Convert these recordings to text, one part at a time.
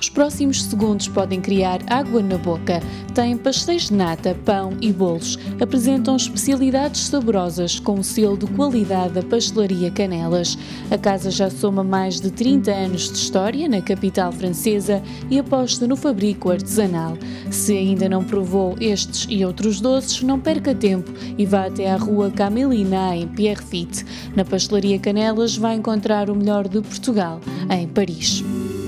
Nos próximos segundos podem criar água na boca. Tem pastéis de nata, pão e bolos. Apresentam especialidades saborosas com o selo de qualidade da Pastelaria Canelas. A casa já soma mais de 30 anos de história na capital francesa e aposta no fabrico artesanal. Se ainda não provou estes e outros doces, não perca tempo e vá até à rua Camélinat, em Pierrefitte. Na Pastelaria Canelas vai encontrar o melhor de Portugal, em Paris.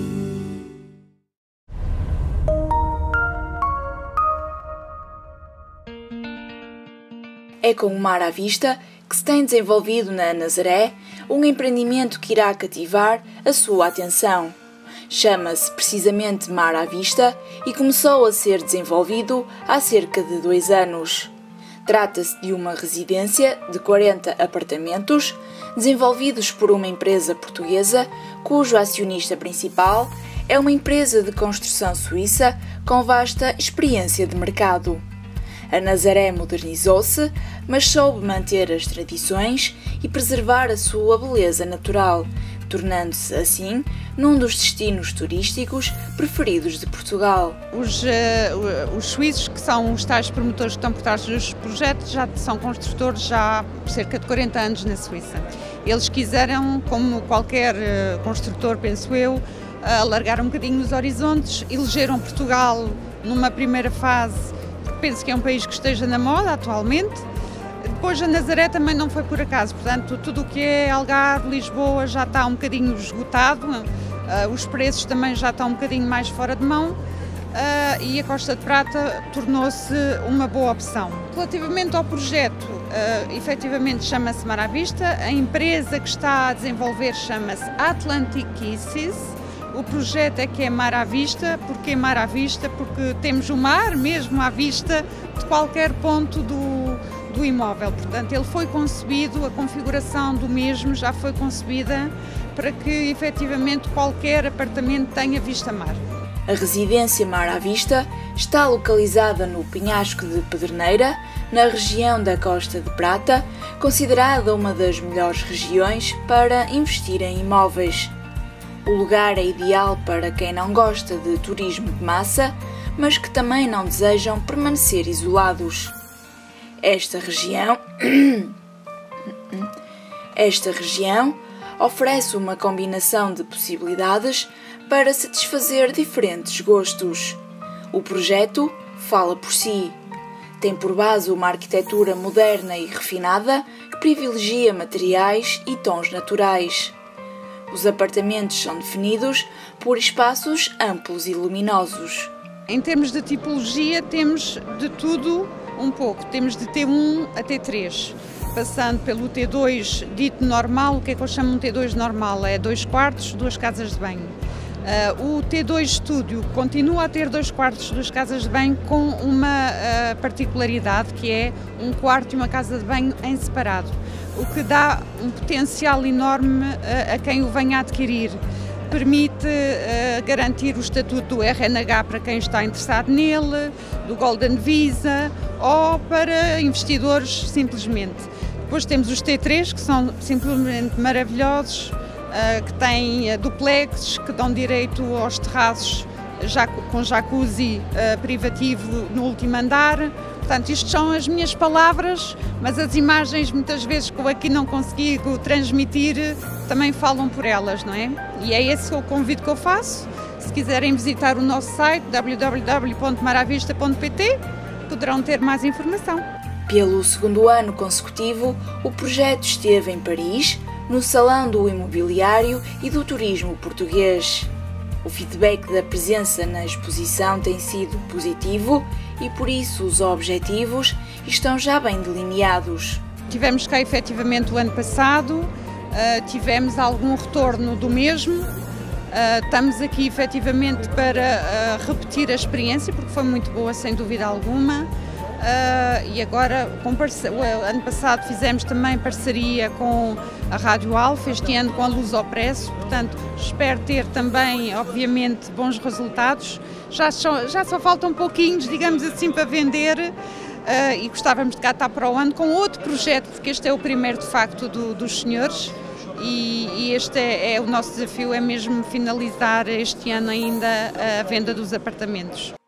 É com o mar à vista que se tem desenvolvido na Nazaré um empreendimento que irá cativar a sua atenção. Chama-se precisamente Mar à Vista e começou a ser desenvolvido há cerca de 2 anos. Trata-se de uma residência de 40 apartamentos, desenvolvidos por uma empresa portuguesa, cujo acionista principal é uma empresa de construção suíça com vasta experiência de mercado. A Nazaré modernizou-se, mas soube manter as tradições e preservar a sua beleza natural, tornando-se assim num dos destinos turísticos preferidos de Portugal. Os suíços, que são os tais promotores que estão por trás dos projetos, já são construtores já há cerca de 40 anos na Suíça. Eles quiseram, como qualquer construtor, penso eu, alargar um bocadinho os horizontes, elegeram Portugal numa primeira fase. Penso que é um país que esteja na moda atualmente. Depois a Nazaré também não foi por acaso, portanto tudo o que é Algarve, Lisboa já está um bocadinho esgotado, os preços também já estão um bocadinho mais fora de mão e a Costa de Prata tornou-se uma boa opção. Relativamente ao projeto, efetivamente chama-se Mar à Vista, a empresa que está a desenvolver chama-se Atlantic Kisses. O projeto é que é Mar à Vista. Porquê Mar à Vista? Porque temos o mar mesmo à vista de qualquer ponto do imóvel. Portanto, ele foi concebido, a configuração do mesmo já foi concebida para que efetivamente qualquer apartamento tenha vista mar. A residência Mar à Vista está localizada no penhasco de Pedreneira, na região da Costa de Prata, considerada uma das melhores regiões para investir em imóveis. O lugar é ideal para quem não gosta de turismo de massa, mas que também não desejam permanecer isolados. Esta região oferece uma combinação de possibilidades para satisfazer diferentes gostos. O projeto fala por si. Tem por base uma arquitetura moderna e refinada que privilegia materiais e tons naturais. Os apartamentos são definidos por espaços amplos e luminosos. Em termos de tipologia, temos de tudo um pouco. Temos de T1 a T3, passando pelo T2 dito normal. O que é que eu chamo de T2 normal? É 2 quartos, 2 casas de banho. O T2 Estúdio continua a ter 2 quartos, 2 casas de banho, com uma particularidade que é 1 quarto e uma casa de banho em separado, o que dá um potencial enorme a quem o venha a adquirir. Permite garantir o estatuto do RNH para quem está interessado nele, do Golden Visa ou para investidores simplesmente. Depois temos os T3, que são simplesmente maravilhosos, que têm duplexes, que dão direito aos terraços com jacuzzi privativo no último andar. Portanto, isto são as minhas palavras, mas as imagens, muitas vezes, que eu aqui não consigo transmitir, também falam por elas, não é? E é esse o convite que eu faço. Se quiserem visitar o nosso site, www.maravista.pt, poderão ter mais informação. Pelo 2º ano consecutivo, o projeto esteve em Paris, no Salão do Imobiliário e do Turismo Português. O feedback da presença na exposição tem sido positivo e, por isso, os objetivos estão já bem delineados. Tivemos cá efetivamente o ano passado, tivemos algum retorno do mesmo. Estamos aqui efetivamente para repetir a experiência, porque foi muito boa, sem dúvida alguma. E agora, o ano passado fizemos também parceria com a Rádio Alfa, este ano com a Luz ao Preço, portanto espero ter também, obviamente, bons resultados. Já só faltam pouquinhos, digamos assim, para vender, e gostávamos de cá estar para o ano com outro projeto, porque este é o primeiro de facto dos senhores, e este é o nosso desafio, é mesmo finalizar este ano ainda a venda dos apartamentos.